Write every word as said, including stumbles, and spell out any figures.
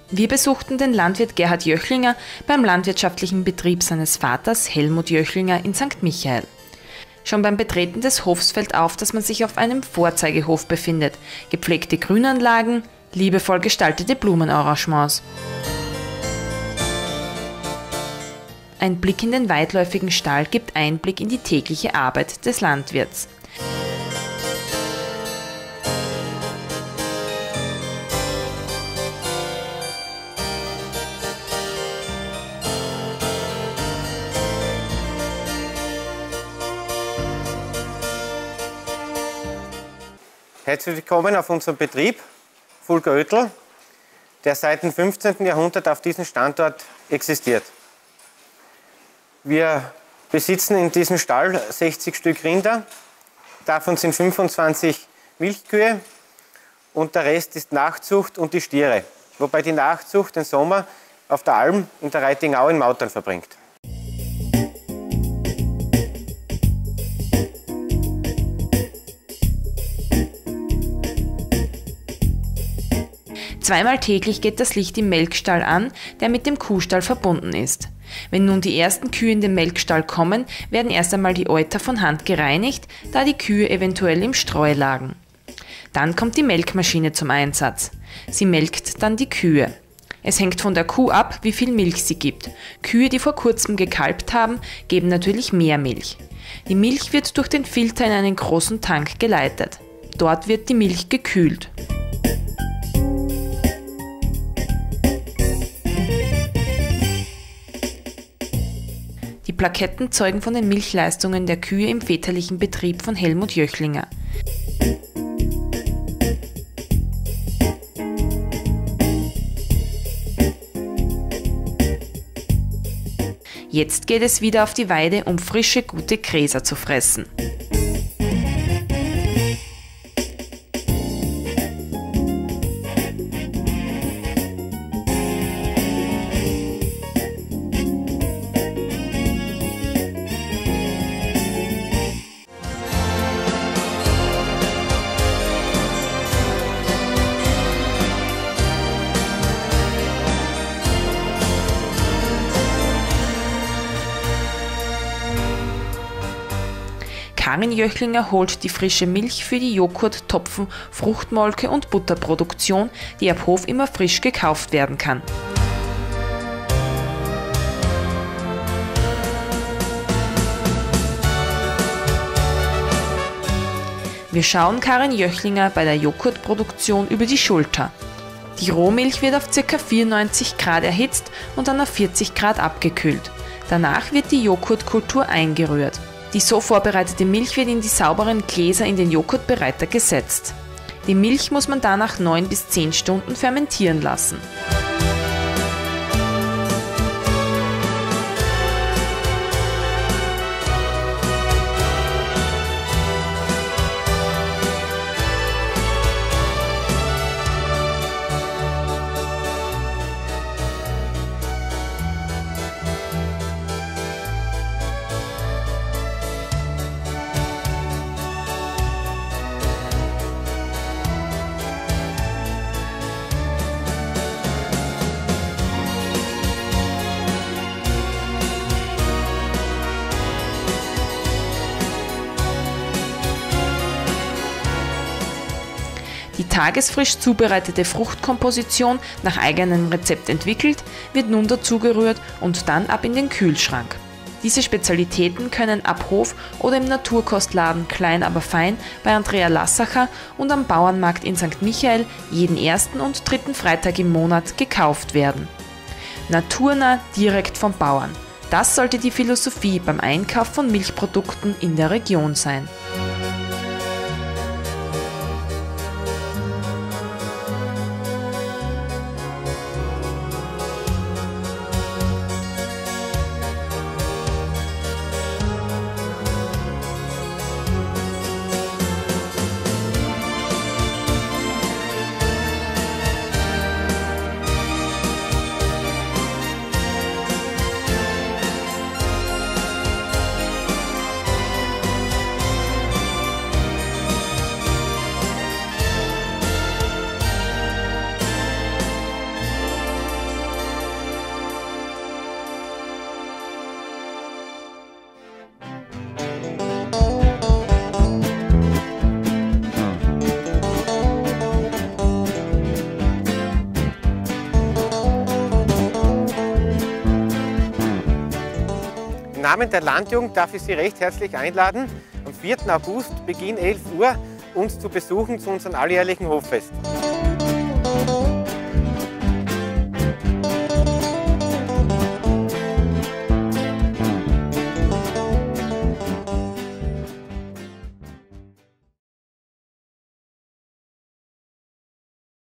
Wir besuchten den Landwirt Gerhard Jöchlinger beim landwirtschaftlichen Betrieb seines Vaters Helmut Jöchlinger in Sankt Michael. Schon beim Betreten des Hofs fällt auf, dass man sich auf einem Vorzeigehof befindet. Gepflegte Grünanlagen, liebevoll gestaltete Blumenarrangements. Ein Blick in den weitläufigen Stall gibt Einblick in die tägliche Arbeit des Landwirts. Herzlich willkommen auf unserem Betrieb Fulger-Oettel, der seit dem fünfzehnten Jahrhundert auf diesem Standort existiert. Wir besitzen in diesem Stall sechzig Stück Rinder, davon sind fünfundzwanzig Milchkühe und der Rest ist Nachzucht und die Stiere, wobei die Nachzucht den Sommer auf der Alm in der Reitingau in Mautern verbringt. Zweimal täglich geht das Licht im Melkstall an, der mit dem Kuhstall verbunden ist. Wenn nun die ersten Kühe in den Melkstall kommen, werden erst einmal die Euter von Hand gereinigt, da die Kühe eventuell im Streu lagen. Dann kommt die Melkmaschine zum Einsatz. Sie melkt dann die Kühe. Es hängt von der Kuh ab, wie viel Milch sie gibt. Kühe, die vor kurzem gekalbt haben, geben natürlich mehr Milch. Die Milch wird durch den Filter in einen großen Tank geleitet. Dort wird die Milch gekühlt. Die Plaketten zeugen von den Milchleistungen der Kühe im väterlichen Betrieb von Helmut Jöchlinger. Jetzt geht es wieder auf die Weide, um frische, gute Gräser zu fressen. Karin Jöchlinger holt die frische Milch für die Joghurt-, Topfen-, Fruchtmolke und Butterproduktion, die ab Hof immer frisch gekauft werden kann. Wir schauen Karin Jöchlinger bei der Joghurtproduktion über die Schulter. Die Rohmilch wird auf ca. vierundneunzig Grad erhitzt und dann auf vierzig Grad abgekühlt. Danach wird die Joghurtkultur eingerührt. Die so vorbereitete Milch wird in die sauberen Gläser in den Joghurtbereiter gesetzt. Die Milch muss man danach neun bis zehn Stunden fermentieren lassen. Die tagesfrisch zubereitete Fruchtkomposition, nach eigenem Rezept entwickelt, wird nun dazugerührt und dann ab in den Kühlschrank. Diese Spezialitäten können ab Hof oder im Naturkostladen Klein aber fein bei Andrea Lassacher und am Bauernmarkt in Sankt Michael jeden ersten und dritten Freitag im Monat gekauft werden. Naturnah, direkt vom Bauern. Das sollte die Philosophie beim Einkauf von Milchprodukten in der Region sein. Namen der Landjugend darf ich Sie recht herzlich einladen, am vierten August, Beginn elf Uhr, uns zu besuchen zu unserem alljährlichen Hoffest.